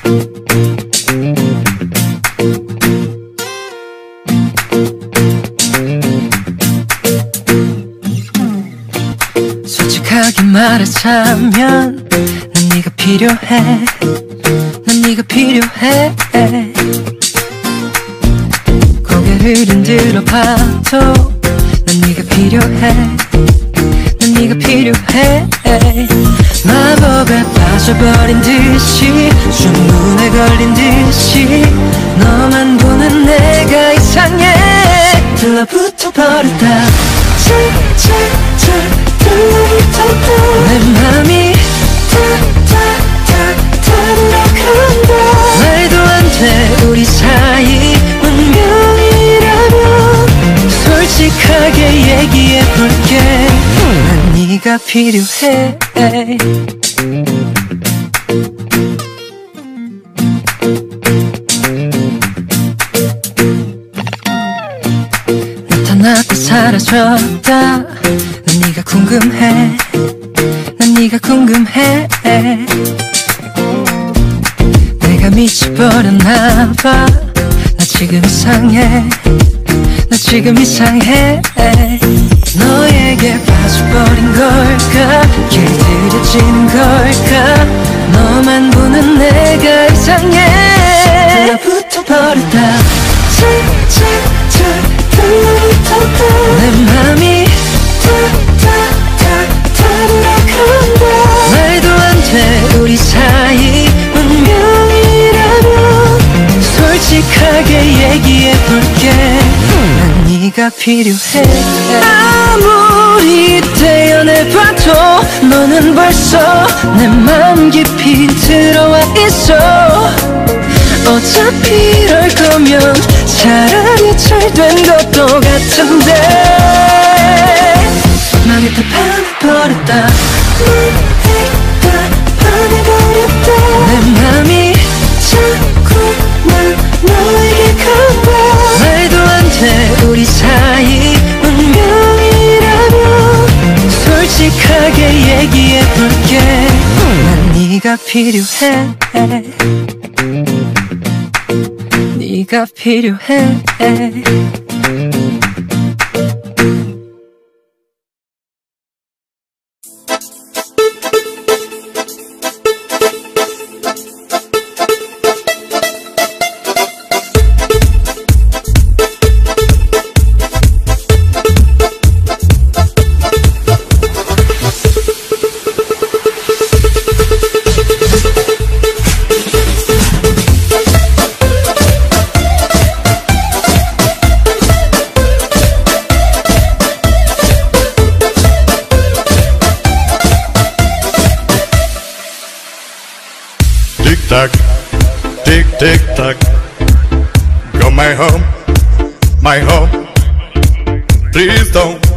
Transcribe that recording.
솔직하게 말하자면 난 네가 필요해. 난 네가 필요해. 고개를 흔들어 봐도 난 네가 필요해. 난 네가 필요해. 마법에 빠져버린 듯이 주문에 걸린 듯이 너만 보는 내가 이상해. 들러붙어 버렸다. 착착착 들러붙었다. 내 맘이 타들어간다. 말도 안 돼 우리 사이 운명이라면 솔직하게 얘기해볼게. 난 네가 필요해. 나타났다 사라졌다. 난 네가 궁금해. 난 네가 궁금해. 내가 미쳐버렸나봐. 나 지금 이상해. 나 지금 이상해. 너에게 빠져버린 걸까? 길들여진 걸까? 너만 보는 내가 이상해. 들러붙어 버렸다. 착착착 들러붙었다. 내 맘이 타들어간다. 말도 안 돼 우리 사이 운명이라면 솔직하게 얘기해볼게. 난 네가 필요해. 아무리 떼어내봐도 너는 벌써 내 맘 깊이 들어와 있어. 어차피 이럴 거면 차라리 잘 된 것도 같은데. 맘이 다 반해버렸다. 반해버렸다. 내 맘이 자꾸만 너에게 간다. 말도 안 돼 우리 사이 운명이라면 솔직하게 얘기해볼게. 난 네가 필요해. 네가 필요해. Tick-tock, tick-tick-tock. Go my home, my home. Please don't